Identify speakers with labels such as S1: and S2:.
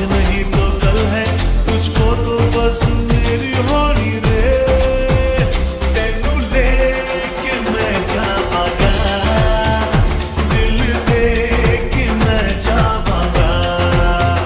S1: आज नहीं तो कल है, तुझको तो बस मेरी हो